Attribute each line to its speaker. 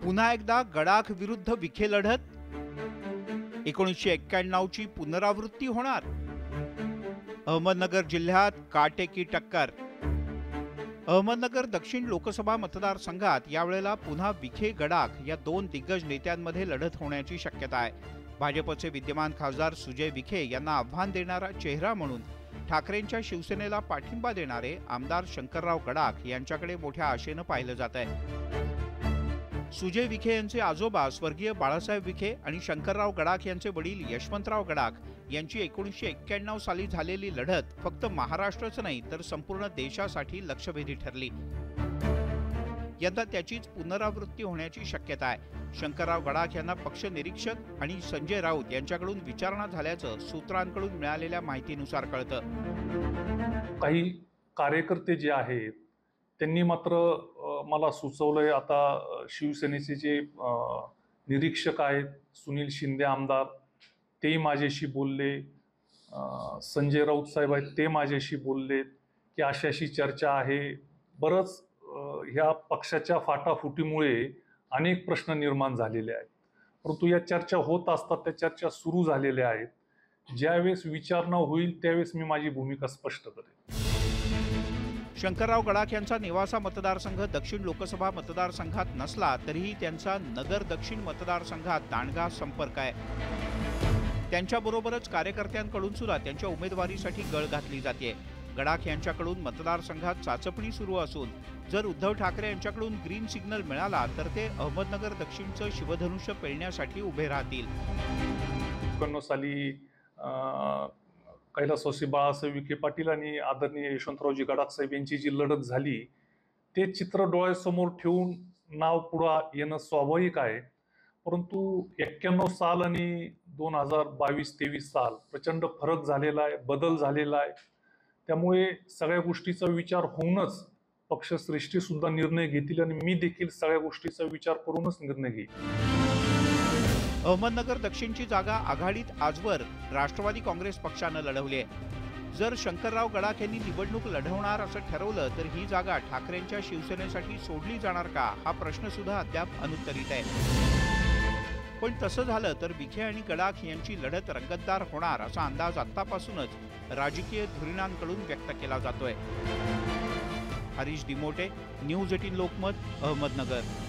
Speaker 1: पुन्हा एकदा गडाख विरुद्ध विखे लढत 1991 ची पुनरावृत्ती होणार। अहमदनगर जिल्ह्यात काटेकी टक्कर। अहमदनगर दक्षिण लोकसभा मतदारसंघात यावेळेला पुन्हा विखे गडाख या दोन दिग्गज नेत्यांमध्ये लढत होण्याची शक्यता आहे। भाजपचे विद्यमान खासदार सुजय विखे यांना आव्हान देणारा चेहरा म्हणून ठाकरेंच्या शिवसेनेला पाठिंबा देणारे आमदार शंकरराव गडाख यांच्याकडे मोठ्या आशेने पाहिलं जात आहे। सुजय विखे यांचे आजोबा स्वर्गीय बाळासाहेब विखे आणि शंकरराव गडाख यांचे वडील यशवंतराव गडाख यांची 1991 साली झालेली लढत फक्त महाराष्ट्रच नाही तर संपूर्ण देशासाठी लक्षवेधी ठरली। यंदा त्याचीच पुनरावृत्ती होण्याची शक्यता आहे। शंकरराव गडाख यांना पक्ष निरीक्षक आणि संजय राऊत यांच्याकडून विचारणा झाल्याचं सूत्रांकडून मिळालेल्या माहितीनुसार कळतं।
Speaker 2: काही कार्यकर्ते जे आहेत त्यांनी मात्र मला सुचवलंय, आता शिवसेनेचे जे निरीक्षक आहेत सुनील शिंदे आमदार तेही माझ्याशी बोलले, संजय राऊत साहेब आहेत ते माझ्याशी बोललेत की अशी चर्चा आहे। बरंच ह्या पक्षाच्या फाटाफुटीमुळे अनेक प्रश्न निर्माण झालेले आहेत, परंतु या चर्चा होत असतात, त्या चर्चा सुरू झालेल्या आहेत। ज्यावेळेस विचारणा होईल त्यावेळेस मी माझी भूमिका स्पष्ट करेन।
Speaker 1: शंकरराव गडाख यांचा नेवासा मतदारसंघ दक्षिण लोकसभा मतदारसंघात नसला तरीही त्यांचा नगर दक्षिण मतदारसंघात दांडगा संपर्क आहे। त्यांच्याबरोबरच कार्यकर्त्यांकडून सुद्धा त्यांच्या उमेदवारीसाठी गळ घातली जाते। गडाख यांच्याकडून मतदारसंघात चाचपणी सुरू असून जर उद्धव ठाकरे यांच्याकडून ग्रीन सिग्नल मिळाला तर ते अहमदनगर दक्षिणचं शिवधनुष्य पेलण्यासाठी उभे राहतील।
Speaker 2: 91 साली कैलासवासी बाळासाहेब विखे पाटील आणि आदरणीय यशवंतरावजी गडाख साहेब यांची जी लढत झाली ते चित्र डोळ्यासमोर ठेवून नाव पुढे येणं स्वाभाविक आहे, परंतु 91 साल आणि 2022-23 साल प्रचंड फरक झालेला आहे, बदल झालेला आहे। त्यामुळे सगळ्या गोष्टीचा विचार होऊनच पक्षश्रेष्ठी सुद्धा निर्णय घेतील आणि मी देखील सगळ्या गोष्टीचा विचार करूनच निर्णय घेईल।
Speaker 1: अहमदनगर दक्षिणची जागा आघाडीत आजवर राष्ट्रवादी काँग्रेस पक्षानं लढवली आहे। जर शंकरराव गडाख यांनी निवडणूक लढवणार असं ठरवलं तर ही जागा ठाकरेंच्या शिवसेनेसाठी सोडली जाणार का हा प्रश्न सुद्धा अद्याप अनुत्तरित आहे। पण तसं झालं तर विखे आणि गडाख यांची लढत रंगतदार होणार असा अंदाज आतापासूनच राजकीय धुरीणांकडून व्यक्त केला जातोय। हरीश दिमोटे, न्यूज 18 लोकमत, अहमदनगर।